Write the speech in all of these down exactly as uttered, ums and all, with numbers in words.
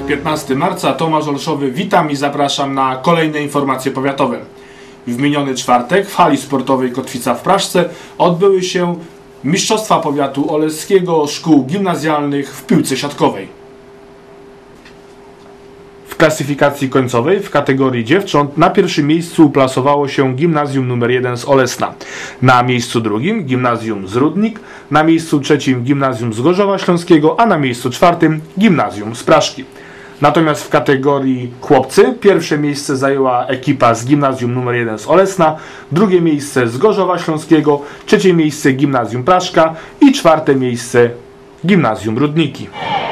piętnastego marca, Tomasz Olszowy, witam i zapraszam na kolejne informacje powiatowe. W miniony czwartek w hali sportowej Kotwica w Praszce odbyły się Mistrzostwa Powiatu Oleskiego Szkół Gimnazjalnych w piłce siatkowej. W klasyfikacji końcowej w kategorii dziewcząt na pierwszym miejscu uplasowało się Gimnazjum numer jeden z Olesna, na miejscu drugim Gimnazjum z Rudnik, na miejscu trzecim Gimnazjum z Gorzowa Śląskiego, a na miejscu czwartym Gimnazjum z Praszki. Natomiast w kategorii chłopcy pierwsze miejsce zajęła ekipa z Gimnazjum numer jeden z Olesna, drugie miejsce z Gorzowa Śląskiego, trzecie miejsce Gimnazjum Praszka i czwarte miejsce Gimnazjum Rudniki.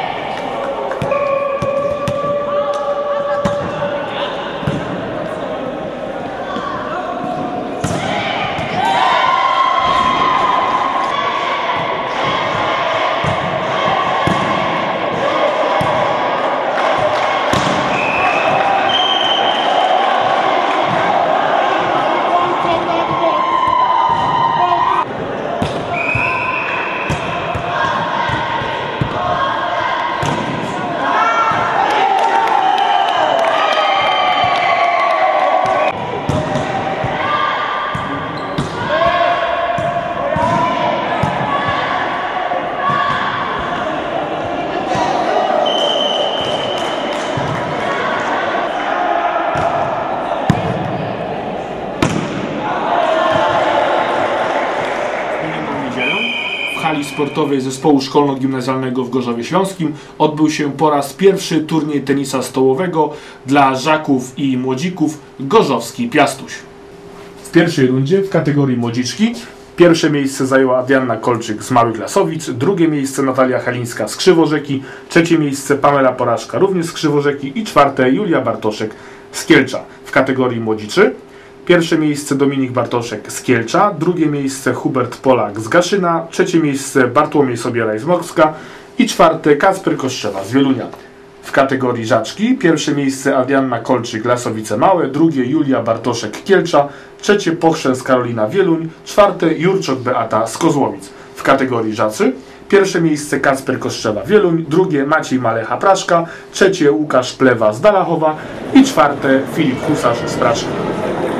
W hali sportowej Zespołu Szkolno-Gimnazjalnego w Gorzowie Śląskim odbył się po raz pierwszy turniej tenisa stołowego dla żaków i młodzików Gorzowski Piastuś. W pierwszej rundzie w kategorii młodziczki pierwsze miejsce zajęła Dianna Kolczyk z Małych Lasowic, drugie miejsce Natalia Halińska z Krzyworzeki, trzecie miejsce Pamela Porażka również z Krzyworzeki i czwarte Julia Bartoszek z Kielcza. W kategorii młodziczy pierwsze miejsce Dominik Bartoszek z Kielcza, drugie miejsce Hubert Polak z Gaszyna, trzecie miejsce Bartłomiej Sobieraj z Morska i czwarte Kacper Kostrzewa z Wielunia. W kategorii żaczki pierwsze miejsce Adrianna Kolczyk Lasowice Małe, drugie Julia Bartoszek Kielcza, trzecie Pochrzęs Karolina Wieluń, czwarte Jurczok Beata z Kozłowic. W kategorii żacy pierwsze miejsce Kacper Kostrzewa Wieluń, drugie Maciej Malecha Praszka, trzecie Łukasz Plewa z Dalachowa i czwarte Filip Husarz z Praszki.